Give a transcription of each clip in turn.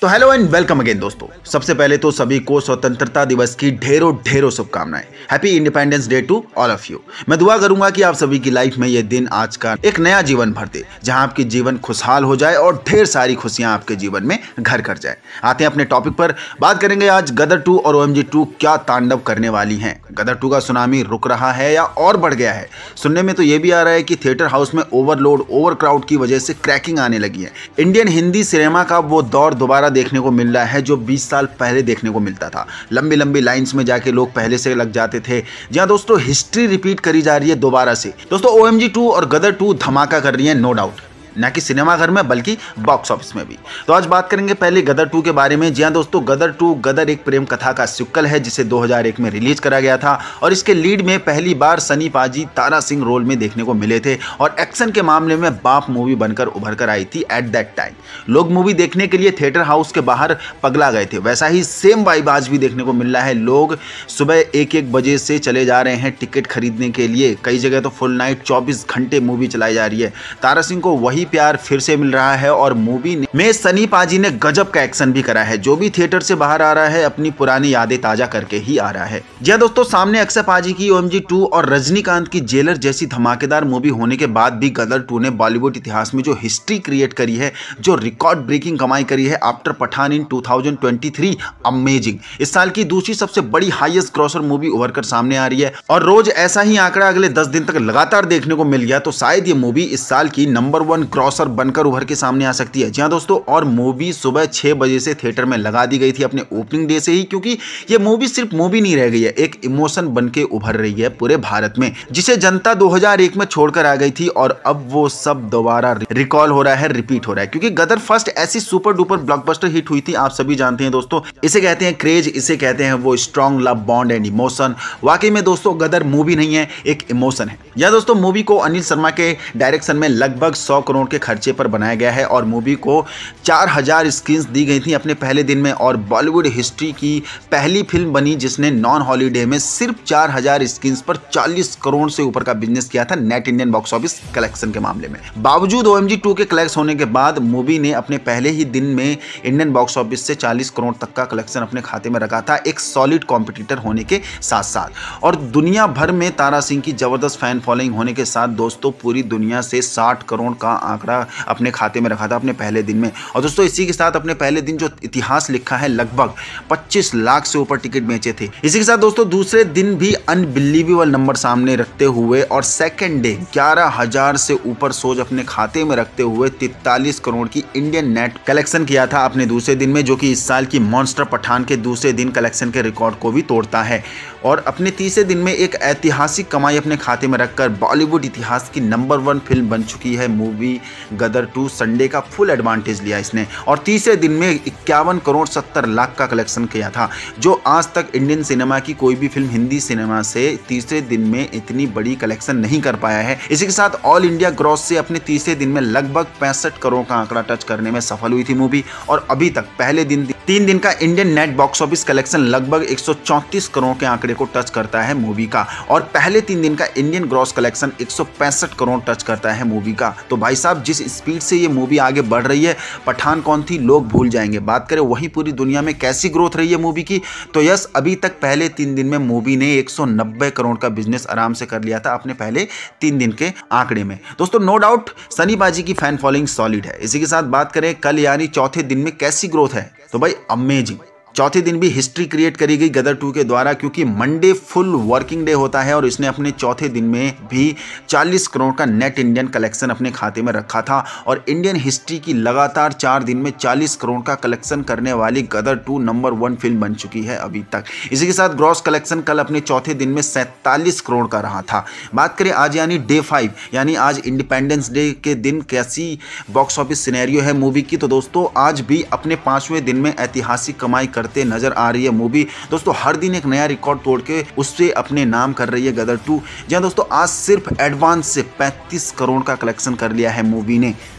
तो hello and welcome again दोस्तों। सबसे पहले तो सभी को स्वतंत्रता दिवस की ढेरों ढेरों शुभकामनाएं। Happy independence day to all of you. मैं दुआ करूंगा कि आप सभी की लाइफ में ये दिन आज का एक नया जीवन भर दे, जहां आपकी जीवन खुशहाल हो जाए और ढेर सारी खुशियां आपके जीवन में घर कर जाए। आते हैं अपने टॉपिक पर। बात करेंगे आज गदर 2 और OMG 2 क्या तांडव करने वाली हैं। गदर 2 का सुनामी रुक रहा है या और बढ़ गया है। सुनने में तो ये भी आ रहा है कि थिएटर हाउस में ओवरलोड ओवरक्राउड की वजह से क्रैकिंग आने लगी है। इंडियन हिंदी सिनेमा का वो दौर दोबारा देखने को मिल रहा है जो 20 साल पहले देखने को मिलता था। लंबी लंबी लाइंस में जाके लोग पहले से लग जाते थे। जहां दोस्तों हिस्ट्री रिपीट करी जा रही है दोबारा से। दोस्तों OMG 2 और गदर 2 धमाका कर रही है, नो डाउट, ना कि सिनेमाघर में बल्कि बॉक्स ऑफिस में भी। तो आज बात करेंगे पहले गदर 2 के बारे में। जी हाँ दोस्तों, गदर 2 गदर एक प्रेम कथा का सिक्वल है जिसे 2001 में रिलीज करा गया था और इसके लीड में पहली बार सनी पाजी तारा सिंह रोल में देखने को मिले थे और एक्शन के मामले में बाप मूवी बनकर उभर कर आई थी एट दैट टाइम। लोग मूवी देखने के लिए थिएटर हाउस के बाहर पगला गए थे। वैसा ही सेम वाइब आज भी देखने को मिल रहा है। लोग सुबह 1-1 बजे से चले जा रहे हैं टिकट खरीदने के लिए। कई जगह तो फुल नाइट 24 घंटे मूवी चलाई जा रही है। तारा सिंह को वही प्यार फिर से मिल रहा है और मूवी में सनी पाजी ने गजब का एक्शन भी करा है। जो भी थिएटर से बाहर आ रहा है अपनी पुरानी यादें ताजा करके ही आ रहा है। जी हां दोस्तों, सामने अक्षय पाजी की OMG 2 और रजनीकांत की जेलर जैसी धमाकेदार मूवी होने के बाद भी गदर 2 ने बॉलीवुड इतिहास में जो हिस्ट्री क्रिएट करी है, जो रिकॉर्ड ब्रेकिंग कमाई करी है आफ्टर पठान इन 2023, अमेजिंग। इस साल की दूसरी सबसे बड़ी हाईएस्ट ग्रॉसर मूवी उभर कर सामने आ रही है और रोज ऐसा ही आंकड़ा अगले 10 दिन तक लगातार देखने को मिल गया तो शायद ये मूवी इस साल की नंबर 1 ग्रॉसर बनकर उभर के सामने आ सकती है। जी हां दोस्तों, और मूवी सुबह 6 बजे से थिएटर में लगा दी गई थी अपने ओपनिंग डे से ही, क्योंकि ये मूवी सिर्फ मूवी नहीं रह गई है, एक इमोशन बनके उभर रही है पूरे भारत में, जिसे जनता 2001 में छोड़कर आ गई थी और अब वो सब दोबारा रिकॉल हो रहा है, रिपीट हो रहा है। क्योंकि गदर फर्स्ट ऐसी सुपर डुपर ब्लॉकबस्टर हिट हुई थी, आप सभी जानते हैं दोस्तों। इसे कहते हैं क्रेज, इसे कहते हैं वो strong love bond and emotion. वाकई में दोस्तों गदर मूवी नहीं है, एक इमोशन है। यह दोस्तों मूवी को अनिल शर्मा के डायरेक्शन में लगभग 100 करोड़ के खर्चे पर बनाया गया है और मूवी को 4000 स्क्रीन्स दी गई थी अपने पहले दिन में और बॉलीवुड हिस्ट्री की पहली फिल्म बनी जिसने नॉन हॉलीडे में सिर्फ 4000 स्क्रीन्स पर 40 करोड़ से ऊपर का बिजनेस किया था net Indian box office collection के मामले में। बावजूद OMG 2 के कलेक्शन होने के बाद मूवी ने अपने पहले ही दिन में इंडियन बॉक्स ऑफिस से 40 करोड़ तक का कलेक्शन अपने खाते में रखा था, एक सॉलिड कॉम्पिटिटर होने के साथ साथ। और दुनिया भर में तारा सिंह की जबरदस्त फैन फॉलोइंग होने के साथ दोस्तों पूरी दुनिया से 60 करोड़ का आंकड़ा अपने खाते में रखा था अपने पहले दिन में। और दोस्तों इसी के साथ अपने पहले दिन जो इतिहास लिखा है, लगभग 25 लाख से ऊपर टिकट बेचे थे। इसी के साथ दोस्तों दूसरे दिन भी अनबिलीवेबल नंबर सामने रखते हुए और सेकंड डे 11,000 से ऊपर सोच अपने खाते में रखते हुए 43 करोड़ की इंडियन नेट कलेक्शन किया था अपने दूसरे दिन में, जो कि इस साल की मॉन्स्टर पठान के दूसरे दिन कलेक्शन के रिकॉर्ड को भी तोड़ता है। और अपने तीसरे दिन में एक ऐतिहासिक कमाई अपने खाते में रखकर बॉलीवुड इतिहास की नंबर 1 फिल्म बन चुकी है मूवी गदर 2। संडे का फुल एडवांटेज लिया इसने और तीसरे दिन में 51 करोड़ 70 लाख का कलेक्शन किया था, जो आज तक इंडियन सिनेमा की कोई भी फिल्म हिंदी सिनेमा से तीसरे दिन में इतनी बड़ी कलेक्शन नहीं कर पाया है। इसी के साथ ऑल इंडिया ग्रॉस से अपने तीसरे दिन में लगभग 65 करोड़ का आंकड़ा टच करने में सफल हुई थी मूवी और अभी तक पहले दिन 3 दिन का Indian net box office collection लगभग 134 करोड़ के आंकड़े को टच करता है मूवी का और पहले 3 दिन का Indian gross collection 165 crore touch करता है मूवी का। तो भाई साहब जिस स्पीड से ये मूवी आगे बढ़ रही है, पठान कौन थी लोग भूल जाएंगे। बात करें वही पूरी दुनिया में कैसी ग्रोथ रही है मूवी की, तो यस अभी तक पहले 3 दिन में मूवी ने 190 करोड़ का बिजनेस आराम से कर लिया था अपने पहले 3 दिन के आंकड़े में। दोस्तों नो डाउट सनी पाजी की फैन फॉलोइंग सॉलिड है। इसी के साथ बात करें कल यानी चौथे दिन में कैसी ग्रोथ है, तो भाई अमेजिंग। चौथे दिन भी हिस्ट्री क्रिएट करी गई गदर 2 के द्वारा, क्योंकि मंडे फुल वर्किंग डे होता है और इसने अपने चौथे दिन में भी 40 करोड़ का नेट इंडियन कलेक्शन अपने खाते में रखा था और इंडियन हिस्ट्री की लगातार 4 दिन में 40 करोड़ का कलेक्शन करने वाली गदर 2 नंबर 1 फिल्म बन चुकी है अभी तक। इसी के साथ ग्रॉस कलेक्शन कल अपने चौथे दिन में 47 करोड़ का रहा था। बात करें आज यानी डे 5 यानी आज इंडिपेंडेंस डे के दिन कैसी बॉक्स ऑफिस सिनेरियो है मूवी की, तो दोस्तों आज भी अपने 5वें दिन में ऐतिहासिक कमाई नजर आ रही है मूवी। दोस्तों हर दिन एक नया रिकॉर्ड तोड़ के उससे अपने नाम कर रही है गदर 2। जहां दोस्तों आज सिर्फ एडवांस से 35 करोड़ का कलेक्शन कर लिया है मूवी ने।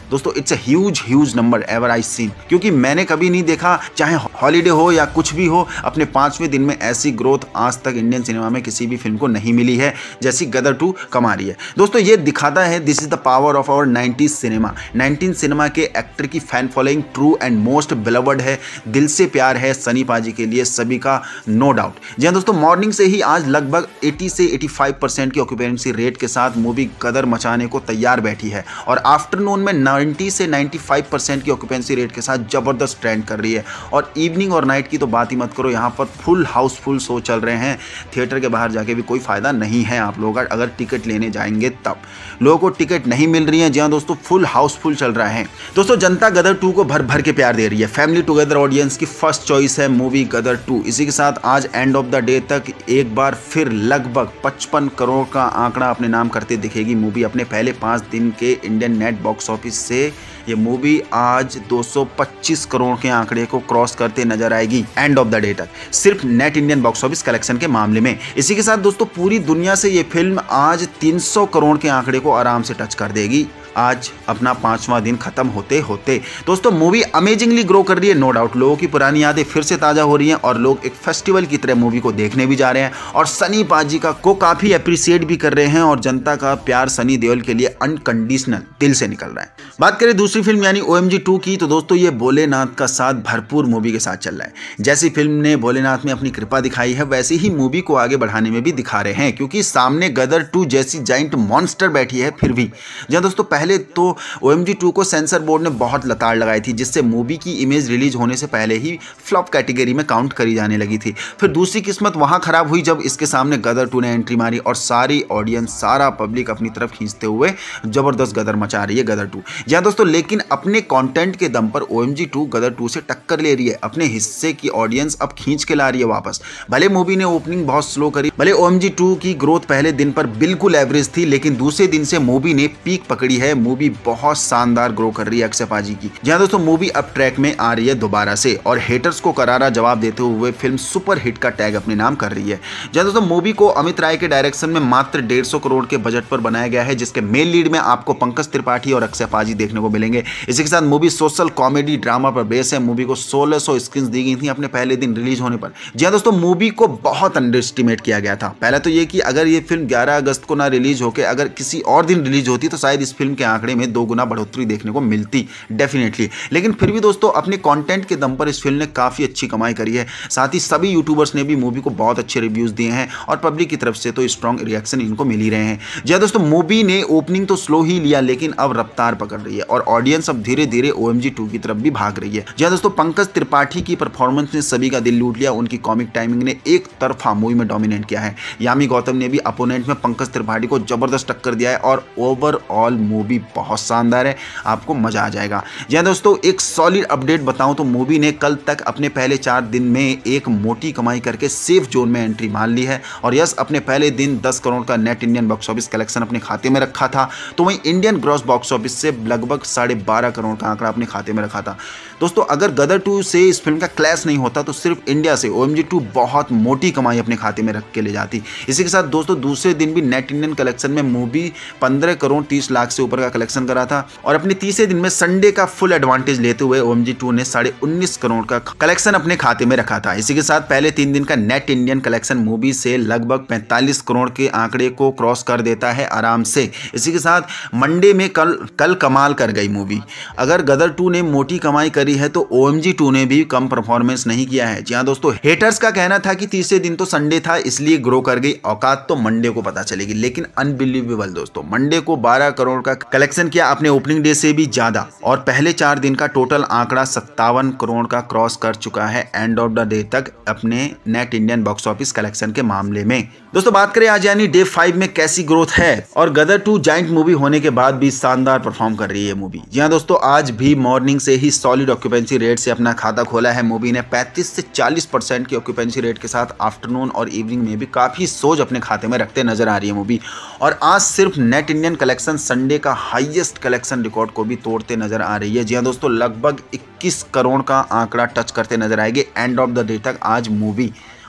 दोस्तों it's a huge number ever I seen, क्योंकि मैंने कभी नहीं देखा, चाहे हॉलीडे हो या कुछ भी हो, अपने 5वें दिन में ऐसी ग्रोथ आज तक इंडियन सिनेमा में किसी भी फिल्म को नहीं मिली है जैसी गदर 2 कमा रही है। दोस्तों ये दिखाता है this is the power of our 90s cinema. 19 cinema के एक्टर की fan following true and most beloved है, दिल से प्यार है सनी पाजी के लिए सभी का, नो डाउट। जी हाँ दोस्तों, मॉर्निंग से ही आज लगभग 80 से 85% की ऑक्यूपेंसी रेट के साथ मूवी गदर मचाने को तैयार बैठी है और आफ्टरनून में 90 से 95% की ऑक्यूपेंसी रेट के साथ जबरदस्त ट्रेंड कर रही है। और इवनिंग और नाइट की तो बात ही मत करो, यहाँ पर फुल हाउसफुल शो चल रहे हैं। थिएटर के बाहर जाके भी कोई फायदा नहीं है आप लोग अगर टिकट लेने जाएंगे तब। लोगों को टिकट नहीं मिल रही है। जी हाँ दोस्तों, फुल हाउसफुल चल रहा है। दोस्तों जनता गदर 2 को भर भर के प्यार दे रही है। फैमिली टुगेदर ऑडियंस की फर्स्ट चॉइस है मूवी गदर 2। इसी के साथ आज एंड ऑफ द डे तक एक बार फिर लगभग 55 करोड़ का आंकड़ा अपने नाम करते दिखेगी मूवी। अपने पहले 5 दिन के इंडियन नेट बॉक्स ऑफिस से ये मूवी आज 225 करोड़ के आंकड़े को क्रॉस करते नजर आएगी एंड ऑफ द डे तक, सिर्फ net Indian box office collection के मामले में। इसी के साथ दोस्तों पूरी दुनिया से ये फिल्म आज 300 करोड़ के आंकड़े को आराम से टच कर देगी आज अपना 5वां दिन खत्म होते होते। दोस्तों मूवी अमेजिंगली ग्रो कर रही है, नो डाउट। लोगों की पुरानी यादें फिर से ताज़ा हो रही हैं और लोग एक फेस्टिवल की तरह मूवी को देखने भी जा रहे हैं और सनी पाजी को काफ़ी अप्रिशिएट भी कर रहे हैं और जनता का प्यार सनी देओल के लिए अनकंडीशनल दिल से निकल रहा है। बात करें दूसरी फिल्म यानी OMG 2 की, तो दोस्तों ये भोलेनाथ का साथ भरपूर मूवी के साथ चल रहा है। जैसी फिल्म ने भोलेनाथ में अपनी कृपा दिखाई है वैसे ही मूवी को आगे बढ़ाने में भी दिखा रहे हैं, क्योंकि सामने गदर 2 जैसी जाइंट मॉन्स्टर बैठी है। फिर भी जहाँ दोस्तों पहले तो OMG 2 को सेंसर बोर्ड ने बहुत लताड़ लगाई थी, जिससे मूवी की इमेज रिलीज होने से पहले ही फ्लॉप कैटेगरी में काउंट करी जाने लगी थी। फिर दूसरी किस्मत वहां खराब हुई जब इसके सामने गदर 2 ने एंट्री मारी और सारी ऑडियंस, सारा पब्लिक अपनी तरफ खींचते हुए जबरदस्त गदर मचा रही है गदर 2। जहां दोस्तों लेकिन अपने कंटेंट के दम पर OMG 2 गदर 2 से टक्कर ले रही है। अपने हिस्से की ऑडियंस अब खींच के ला रही है वापस। भले मूवी ने ओपनिंग बहुत स्लो करी, भले OMG 2 की ग्रोथ पहले दिन पर बिल्कुल एवरेज थी, लेकिन दूसरे दिन से मूवी ने पीक पकड़ी है। मूवी बहुत शानदार ग्रो कर रही है अक्षय पाजी की। जहां दोस्तों मूवी अब ट्रैक में आ रही है दोबारा से और हेटर्स को करारा जवाब देते हुए फिल्म सुपर हिट का टैग अपने नाम कर रही है। जहां दोस्तों मूवी को अमित राय के डायरेक्शन में मात्र 150 करोड़ के बजट पर बनाया गया है, जिसके मेन लीड में आपको पंकज त्रिपाठी और अक्षय पाजी देखने को मिलेंगे। इसी के साथ मूवी सोशल कॉमेडी ड्रामा पर बेस है। मूवी को 1600 स्क्रीन दी गई थी अपने पहले दिन रिलीज होने पर। जी हाँ दोस्तों, मूवी को बहुत अंडर एस्टिमेट किया गया था। पहला तो ये कि अगर ये फिल्म 11 अगस्त को ना रिलीज होकर अगर किसी और दिन रिलीज होती तो शायद इस फिल्म के आंकड़े में 2 गुना बढ़ोतरी देखने को मिलती डेफिनेटली। लेकिन फिर भी दोस्तों अपने कंटेंट के दम पर इस फिल्म ने काफी अच्छी कमाई करी है। साथ ही सभी यूट्यूबर्स ने भी मूवी को बहुत अच्छे रिव्यूज दिए हैं और पब्लिक की तरफ से तो स्ट्रॉन्ग रिएक्शन इनको मिल ही रहे हैं। जी हाँ दोस्तों, मूवी ने ओपनिंग तो स्लो ही लिया लेकिन अब रफ्तार पकड़ रही है और ऑडियंस अब धीरे धीरे OMG 2 की तरफ भी भाग रही है। जी हाँ दोस्तों, पंकज त्रिपाठी की परफॉर्मेंस ने सभी का दिल लूट लिया। उनकी कॉमिक टाइमिंग ने एक तरफा मूवी में डोमिनेट किया है। यामी गौतम ने भी अपोनेंट में पंकज त्रिपाठी को जबरदस्त टक्कर दिया है और ओवरऑल मूवी बहुत शानदार है, आपको मजा आ जाएगा। जी हाँ दोस्तों, एक सॉलिड अपडेट बताऊं तो मूवी ने कल तक अपने पहले 4 दिन में एक मोटी कमाई करके सेफ जोन में एंट्री मान ली है और यस अपने पहले दिन 10 करोड़ का net Indian box office collection अपने खाते में रखा था, तो वहीं इंडियन ग्रॉस बॉक्स ऑफिस से लगभग 12.5 करोड़ का आंकड़ा अपने खाते में रखा था। दोस्तों अगर गदर 2 से इस फिल्म का क्लैश नहीं होता तो सिर्फ इंडिया से OMG 2 बहुत मोटी कमाई अपने खाते में रख के ले जाती। इसी के साथ दोस्तों दूसरे दिन भी नेट इंडियन कलेक्शन में मूवी 15 करोड़ 30 लाख से ऊपर का कलेक्शन करा था और अपने तीसरे दिन में संडे का फुल एडवांटेज लेते हुए OMG 2 ने 19.5 करोड़ का कलेक्शन अपने खाते में रखा था। इसी के साथ पहले 3 दिन का नेट इंडियन कलेक्शन मूवी से लगभग 45 करोड़ के आंकड़े को क्रॉस कर देता है आराम से। इसी के साथ मंडे में कल कमाल कर गई मूवी। अगर गदर 2 ने मोटी कमाई करी है तो OMG 2 ने भी कम परफॉर्मेंस नहीं किया है। जी हाँ दोस्तों, हेटर्स का कहना था कि तीसरे दिन तो संडे था इसलिए ग्रो कर गई, औकात तो मंडे को पता चलेगी। लेकिन अनबिलीवेबल दोस्तों, मंडे को 12 करोड़ का कलेक्शन किया अपने ओपनिंग डे से भी ज्यादा और पहले 4 दिन का टोटल आंकड़ा 57 करोड़ का क्रॉस कर चुका है एंड ऑफ द डे तक अपने net Indian box office collection के मामले में। दोस्तों बात करें आज यानी डे 5 में कैसी ग्रोथ है और गदर 2 जाइंट मूवी होने के बाद भी शानदार परफॉर्म कर रही है मूवी। जी हाँ दोस्तों, आज भी मॉर्निंग से ही सॉलिड ऑक्यूपेंसी रेट से अपना खाता खोला है मूवी ने। 35 से 40% की ऑक्यूपेंसी रेट के साथ आफ्टरनून और इवनिंग में भी काफी सोच अपने खाते में रखते नजर आ रही है मूवी और आज सिर्फ नेट इंडियन कलेक्शन संडे का हाईएस्ट कलेक्शन रिकॉर्ड को भी तोड़ते नजर आ रही है। जी हाँ दोस्तों, लगभग 21 करोड़ का आंकड़ा टच करते नजर आएंगे एंड ऑफ द डे तक आज मूवी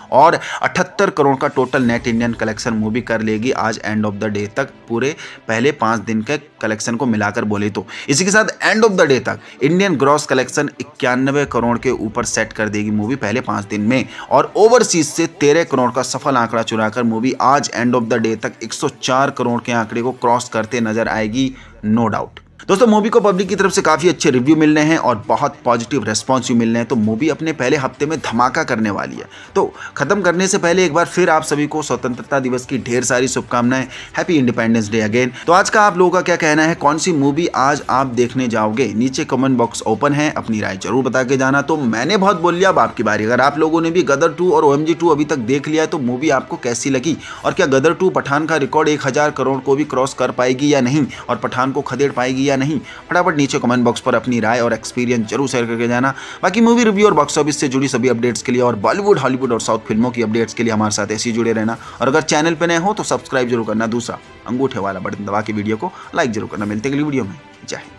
और 78 करोड़ का total net Indian collection movie कर लेगी आज एंड ऑफ द डे तक, पूरे पहले 5 दिन के कलेक्शन को मिलाकर बोले तो। इसी के साथ एंड ऑफ द डे तक इंडियन ग्रॉस कलेक्शन 91 करोड़ के ऊपर सेट कर देगी मूवी पहले 5 दिन में, और ओवरसीज से 13 करोड़ का सफल आंकड़ा चुराकर मूवी आज एंड ऑफ द डे तक 104 करोड़ के आंकड़े को क्रॉस करते नजर आएगी, नो डाउट। दोस्तों मूवी को पब्लिक की तरफ से काफ़ी अच्छे रिव्यू मिल रहे हैं और बहुत पॉजिटिव रेस्पॉन्स भी मिल रहे हैं, तो मूवी अपने पहले हफ्ते में धमाका करने वाली है। तो खत्म करने से पहले एक बार फिर आप सभी को स्वतंत्रता दिवस की ढेर सारी शुभकामनाएं, हैप्पी इंडिपेंडेंस डे अगेन। तो आज का आप लोगों का क्या कहना है, कौन सी मूवी आज आप देखने जाओगे? नीचे कमेंट बॉक्स ओपन है, अपनी राय जरूर बता के जाना। तो मैंने बहुत बोल लिया, अब आपकी बारी। अगर आप लोगों ने भी गदर 2 और OMG 2 अभी तक देख लिया है तो मूवी आपको कैसी लगी, और क्या गदर 2 पठान का रिकॉर्ड 1000 करोड़ को भी क्रॉस कर पाएगी या नहीं, और पठान को खदेड़ पाएगी या नहीं? फटाफट नीचे कमेंट बॉक्स पर अपनी राय और एक्सपीरियंस जरूर शेयर करके जाना। बाकी मूवी रिव्यू और बॉक्स ऑफिस से जुड़ी सभी अपडेट्स के लिए और बॉलीवुड, हॉलीवुड और साउथ फिल्मों की अपडेट्स के लिए हमारे साथ ऐसे ही जुड़े रहना, और अगर चैनल पे नए हो तो सब्सक्राइब जरूर करना। दूसरा अंगूठे वाला बटन दबा के वीडियो को लाइक जरूर करना। मिलते हैं अगली वीडियो में, जय हिंद।